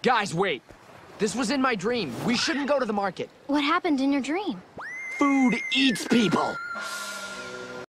Guys, wait. This was in my dream. We shouldn't go to the market. What happened in your dream? Food eats people.